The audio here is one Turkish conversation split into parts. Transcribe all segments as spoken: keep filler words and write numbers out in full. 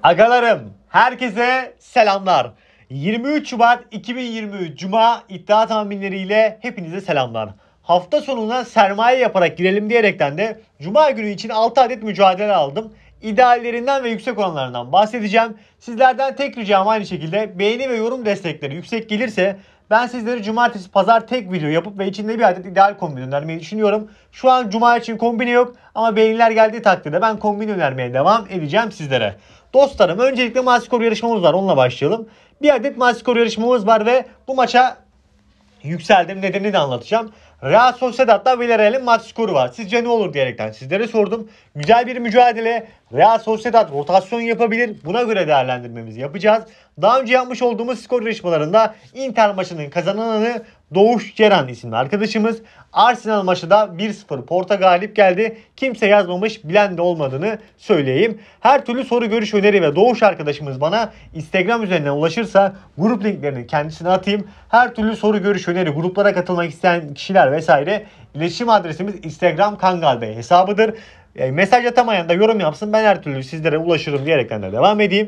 Agalarım, herkese selamlar. yirmi üç Şubat iki bin yirmi üç Cuma iddia tahminleriyle hepinize selamlar. Hafta sonuna sermaye yaparak girelim diyerekten de Cuma günü için altı adet mücadele aldım. İdeallerinden ve yüksek oranlarından bahsedeceğim. Sizlerden tek ricam aynı şekilde beğeni ve yorum destekleri yüksek gelirse ben sizlere cumartesi pazar tek video yapıp ve içinde bir adet ideal kombin önermeyi düşünüyorum. Şu an cuma için kombini yok ama beğeniler geldiği takdirde ben kombin önermeye devam edeceğim sizlere. Dostlarım, öncelikle maç skor yarışmamız var, onunla başlayalım. Bir adet maç skor yarışmamız var ve bu maça yükseldim, nedenini de anlatacağım. Real Sociedad'la Villarreal'in maç skoru var. Sizce ne olur diyerekten sizlere sordum. Güzel bir mücadele. Real Sociedad rotasyon yapabilir. Buna göre değerlendirmemizi yapacağız. Daha önce yapmış olduğumuz skor yarışmalarında Inter maçının kazananı Doğuş Ceren isimli arkadaşımız. Arsenal maçı da bir sıfır Porto galip geldi. Kimse yazmamış, bilen de olmadığını söyleyeyim. Her türlü soru, görüş, öneri ve Doğuş arkadaşımız bana Instagram üzerinden ulaşırsa grup linklerini kendisine atayım. Her türlü soru, görüş, öneri, gruplara katılmak isteyen kişiler vesaire iletişim adresimiz Instagram Kangal Bey hesabıdır. E, mesaj atamayan da yorum yapsın, ben her türlü sizlere ulaşırım diyerekten de devam edeyim.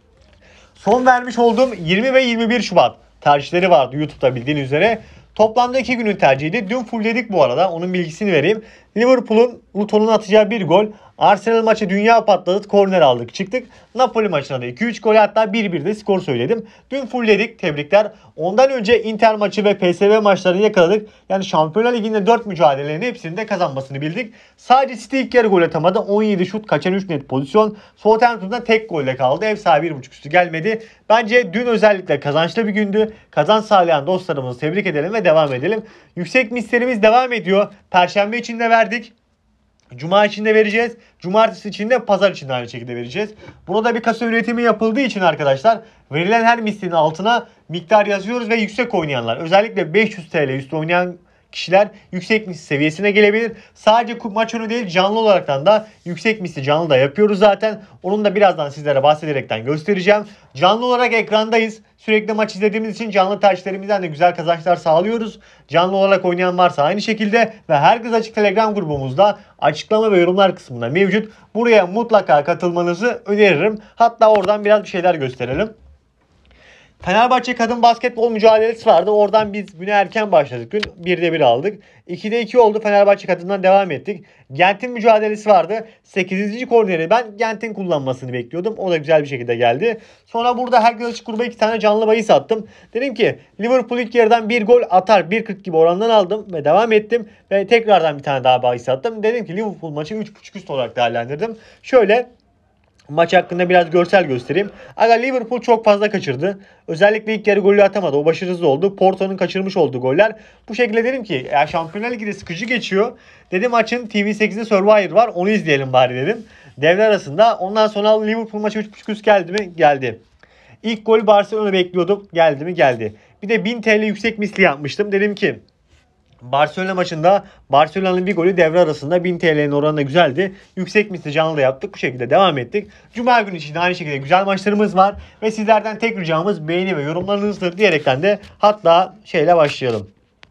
Son vermiş olduğum yirmi ve yirmi bir Şubat tercihleri vardı YouTube'da, bildiğiniz üzere. Toplamda iki günün tercihiydi. Dün fullledik bu arada. Onun bilgisini vereyim. Liverpool'un Luton'un atacağı bir gol. Arsenal maçı dünya patladı. Korner aldık çıktık. Napoli maçına da iki üç gol, hatta bir bir de skor söyledim. Dün fullledik. Tebrikler. Ondan önce Inter maçı ve P S V maçlarını yakaladık. Yani Şampiyonlar Ligi'nde dört mücadelelerin hepsini de kazanmasını bildik. Sadece City ilk yarı gol atamadı. on yedi şut, kaçan üç net pozisyon. Southampton'da tek golle kaldı. Ev sahibi bir buçuk üstü gelmedi. Bence dün özellikle kazançlı bir gündü. Kazanç sağlayan dostlarımızı tebrik edelim ve devam edelim. Yüksek mislerimiz devam ediyor. Perşembe için de verdik. Cuma için de vereceğiz. Cumartesi için de, pazar için de aynı şekilde vereceğiz. Burada bir kasa üretimi yapıldığı için arkadaşlar verilen her mislerin altına miktar yazıyoruz ve yüksek oynayanlar, özellikle beş yüz TL üstü oynayan kişiler yüksek misli seviyesine gelebilir. Sadece maç önü değil, canlı olaraktan da yüksek misli canlı da yapıyoruz zaten. Onun da birazdan sizlere bahsederekten göstereceğim. Canlı olarak ekrandayız. Sürekli maç izlediğimiz için canlı tercihlerimizden de güzel kazançlar sağlıyoruz. Canlı olarak oynayan varsa aynı şekilde ve Herkes Açık Telegram grubumuzda açıklama ve yorumlar kısmında mevcut. Buraya mutlaka katılmanızı öneririm. Hatta oradan biraz bir şeyler gösterelim. Fenerbahçe kadın basketbol mücadelesi vardı. Oradan biz güne erken başladık. Gün birde bir aldık. ikide iki oldu. Fenerbahçe kadından devam ettik. Gent'in mücadelesi vardı. sekizinci korneri ben Gent'in kullanmasını bekliyordum. O da güzel bir şekilde geldi. Sonra burada Herkes Açık gruba iki tane canlı bahis attım. Dedim ki Liverpool ilk yarıdan bir gol atar. bir kırk gibi orandan aldım ve devam ettim. Ve tekrardan bir tane daha bahis attım. Dedim ki Liverpool maçı üç buçuk üst olarak değerlendirdim. Şöyle maç hakkında biraz görsel göstereyim. Aga, Liverpool çok fazla kaçırdı. Özellikle ilk yarı golü atamadı. O başarısız oldu. Porto'nun kaçırmış olduğu goller. Bu şekilde dedim ki ya Şampiyonlar Ligi'de sıkıcı geçiyor. Dedim açın T V sekizde Survivor var. Onu izleyelim bari dedim. Devre arasında. Ondan sonra Liverpool maçı üç buçuk üst geldi mi? Geldi. İlk golü Barcelona bekliyordum. Geldi mi? Geldi. Bir de bin TL yüksek misli yapmıştım. Dedim ki Barcelona maçında Barcelona'nın bir golü devre arasında bin TL'nin oranı da güzeldi. Yüksek misli canlı da yaptık. Bu şekilde devam ettik. Cuma günü için aynı şekilde güzel maçlarımız var. Ve sizlerden tek ricamız beğeni ve yorumlarınızdır diyerekten de hatta şeyle başlayalım.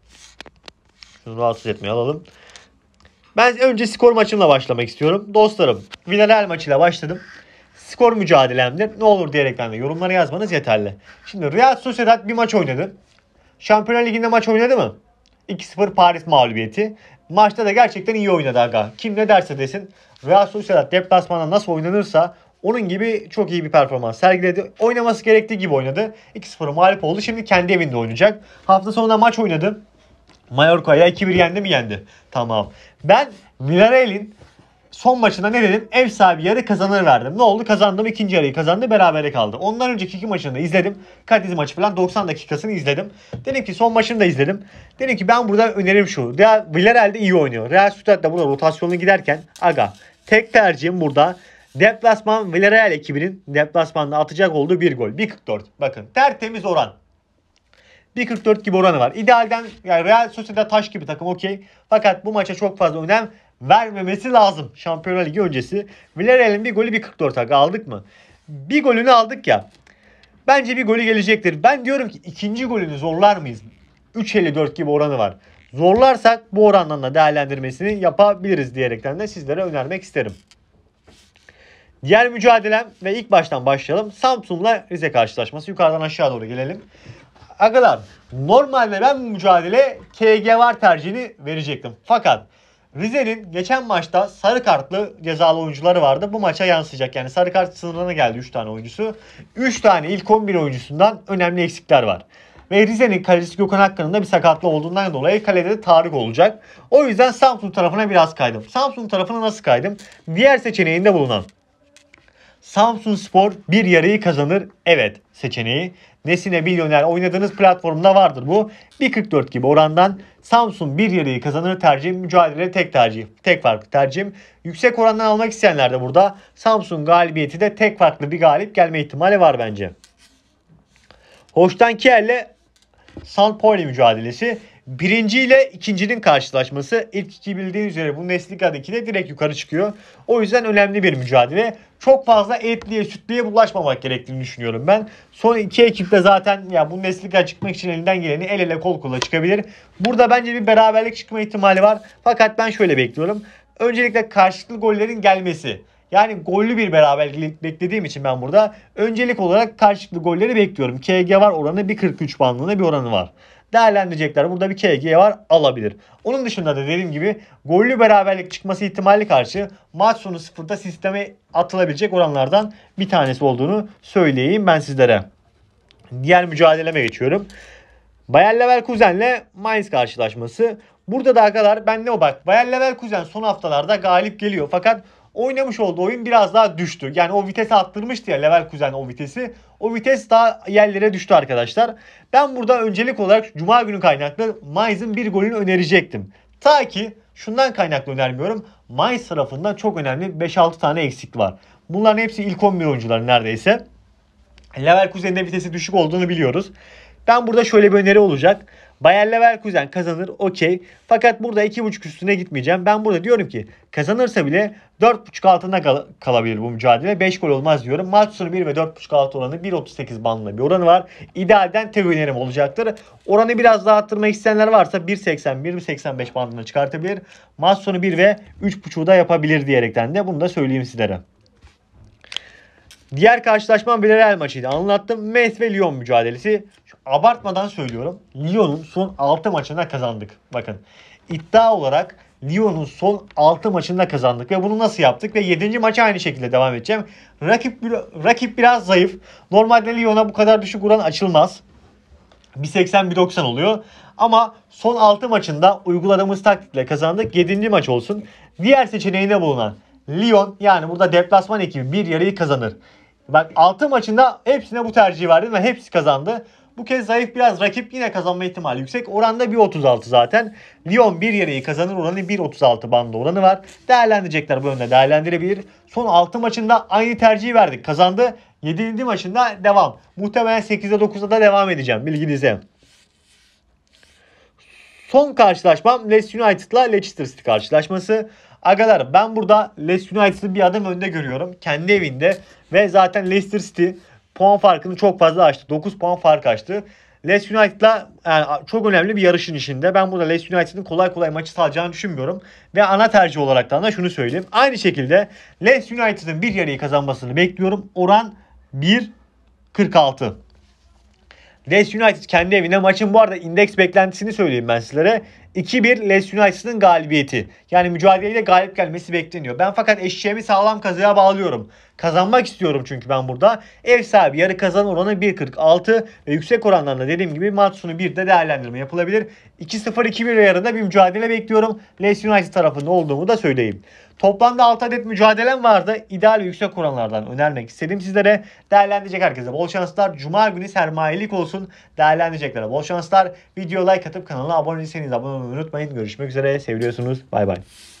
Şunu rahatsız etmeye alalım. Ben önce skor maçımla başlamak istiyorum. Dostlarım, Villarreal maçıyla başladım. Skor mücadelemdir. Ne olur diyerekten de yorumlara yazmanız yeterli. Şimdi Real Sociedad bir maç oynadı. Şampiyonlar Ligi'nde maç oynadı mı? iki sıfır Paris mağlubiyeti. Maçta da gerçekten iyi oynadı aga. Kim ne derse desin Real Sociedad deplasmanda nasıl oynanırsa onun gibi çok iyi bir performans sergiledi. Oynaması gerektiği gibi oynadı. iki sıfır mağlup oldu. Şimdi kendi evinde oynayacak. Hafta sonunda maç oynadı. Mallorca'ya iki bir yendi mi? Yendi. Tamam. Ben Villarreal'in son maçında ne dedim? Ev sahibi yarı kazanır verdim. Ne oldu? Kazandım. İkinci yarıyı kazandı. Berabere kaldı. Ondan önceki iki maçını da izledim. Cadiz maçı falan doksan dakikasını izledim. Dedim ki son maçını da izledim. Dedim ki ben burada önerim şu. Real, Villarreal de iyi oynuyor. Real Sociedad da burada rotasyonlu giderken aga tek tercihim burada deplasman Villarreal ekibinin deplasmanda atacak olduğu bir gol. bir kırk dört. Bakın tertemiz oran. bir kırk dört gibi oranı var. İdealden yani Real Sociedad taş gibi takım, okey. Fakat bu maça çok fazla önem vermemesi lazım. Şampiyonlar Ligi öncesi. Villarreal'in bir golü bir kırk dört aldık mı? Bir golünü aldık ya. Bence bir golü gelecektir. Ben diyorum ki ikinci golünü zorlar mıyız? üç elli dört gibi oranı var. Zorlarsak bu orandan da değerlendirmesini yapabiliriz diyerekten de sizlere önermek isterim. Diğer mücadelem ve ilk baştan başlayalım. Samsun'la Rize karşılaşması. Yukarıdan aşağı doğru gelelim. Arkadaşlar normalde ben bu mücadele K G var tercihini verecektim. Fakat Rize'nin geçen maçta sarı kartlı cezalı oyuncuları vardı. Bu maça yansıyacak. Yani sarı kart sınırına geldi üç tane oyuncusu. üç tane ilk on bir oyuncusundan önemli eksikler var. Ve Rize'nin kalecisi Gökhan Akkan'ın da bir sakatlığı olduğundan dolayı kalede de Tarık olacak. O yüzden Samsun tarafına biraz kaydım. Samsun tarafına nasıl kaydım? Diğer seçeneğinde bulunan Samsunspor bir yarıyı kazanır. Evet seçeneği. Nesine Milyoner oynadığınız platformda vardır bu. bir kırk dört gibi orandan Samsun bir yarıyı kazanır tercihim. Mücadele tek tercih. Tek farklı tercihim. Yüksek orandan almak isteyenler de burada. Samsun galibiyeti de tek farklı bir galip gelme ihtimali var bence. Holstein Kiel'le Sankt Pauli mücadelesi. Birinci ile ikincinin karşılaşması. İlk iki bildiğiniz üzere Bundesliga'daki de direkt yukarı çıkıyor. O yüzden önemli bir mücadele. Çok fazla etliye sütlüye bulaşmamak gerektiğini düşünüyorum ben. Son iki ekip de zaten ya Bundesliga çıkmak için elinden geleni el ele kol kola çıkabilir. Burada bence bir beraberlik çıkma ihtimali var. Fakat ben şöyle bekliyorum. Öncelikle karşılıklı gollerin gelmesi. Yani gollü bir beraberlik beklediğim için ben burada öncelik olarak karşılıklı golleri bekliyorum. K G var oranı bir kırk üç bandında bir oranı var. Değerlendirecekler. Burada bir K G var alabilir. Onun dışında da dediğim gibi gollü beraberlik çıkması ihtimali karşı maç sonu sıfırda sisteme atılabilecek oranlardan bir tanesi olduğunu söyleyeyim ben sizlere. Diğer mücadeleme geçiyorum. Bayer Leverkusen'le Mainz karşılaşması. Burada da kadar ben ne o bak Bayer Leverkusen son haftalarda galip geliyor fakat oynamış olduğu oyun biraz daha düştü. Yani o vitesi attırmıştı ya Leverkusen o vitesi. O vites daha yerlere düştü arkadaşlar. Ben burada öncelik olarak Cuma günü kaynaklı Mainz'ın bir golünü önerecektim. Ta ki şundan kaynaklı önermiyorum. Mainz tarafından çok önemli beş altı tane eksik var. Bunların hepsi ilk on bir oyuncuları neredeyse. Leverkusen'in de vitesi düşük olduğunu biliyoruz. Ben burada şöyle bir öneri olacak. Bayer Leverkusen kazanır okey. Fakat burada iki buçuk üstüne gitmeyeceğim. Ben burada diyorum ki kazanırsa bile dört buçuk altında kal- kalabilir bu mücadele. beş gol olmaz diyorum. Maç sonu bir ve dört buçuk altı oranı bir otuz sekiz bandında bir oranı var. İdealden tek önerim olacaktır. Oranı biraz daha arttırmak isteyenler varsa bir seksen bir seksen beş bandına çıkartabilir. Maç sonu bir ve üç buçuğu da yapabilir diyerekten de bunu da söyleyeyim sizlere. Diğer karşılaşmam Villarreal maçıydı. Anlattım. Metz ve Lyon mücadelesi. Şu abartmadan söylüyorum. Lyon'un son altı maçında kazandık. Bakın. İddia olarak Lyon'un son altı maçında kazandık. Ve bunu nasıl yaptık? Ve yedinci maça aynı şekilde devam edeceğim. Rakip, rakip biraz zayıf. Normalde Lyon'a bu kadar düşük oran açılmaz. bir seksen bir doksan oluyor. Ama son altı maçında uyguladığımız taktikle kazandık. yedinci maç olsun. Diğer seçeneğinde bulunan Lyon yani burada deplasman ekibi bir yarıyı kazanır. Bak altı maçında hepsine bu tercihi verdim ve hepsi kazandı. Bu kez zayıf biraz rakip yine kazanma ihtimali yüksek. Oranda bir otuz altı zaten. Lyon bir yarıyı kazanır oranı bir otuz altı bandı oranı var. Değerlendirecekler bu yönde değerlendirebilir. Son altı maçında aynı tercihi verdik. Kazandı. yedinci maçında devam. Muhtemelen sekizde dokuzda da devam edeceğim. Bilginize. Son karşılaşmam Leeds United'la Leicester City karşılaşması. Agalar ben burada Leeds United'ı bir adım önde görüyorum. Kendi evinde ve zaten Leicester City puan farkını çok fazla açtı. dokuz puan fark açtı. Leeds United'la yani çok önemli bir yarışın içinde. Ben burada Leeds United'ın kolay kolay maçı salacağını düşünmüyorum. Ve ana tercih olaraktan da şunu söyleyeyim. Aynı şekilde Leeds United'ın bir yarıyı kazanmasını bekliyorum. Oran bir kırk altı. Leeds United kendi evinde maçın bu arada indeks beklentisini söyleyeyim ben sizlere. iki bir Leeds United'ın galibiyeti. Yani mücadeleyle galip gelmesi bekleniyor. Ben fakat eşeğimi sağlam kazığa bağlıyorum. Kazanmak istiyorum çünkü ben burada. Ev sahibi yarı kazan oranı bir kırk altı ve yüksek orandan da dediğim gibi maç sonu birde değerlendirme yapılabilir. iki sıfır iki bir yarında bir mücadele bekliyorum. Leeds United tarafında olduğumu da söyleyeyim. Toplamda altı adet mücadelem vardı. İdeal ve yüksek oranlardan önermek istedim sizlere. Değerlendirecek herkese bol şanslar. Cuma günü sermayelik olsun. Değerlendireceklere bol şanslar. Video like atıp kanala abone değilseniz abone olmayı unutmayın. Görüşmek üzere. Seviyorsunuz. Bay bay.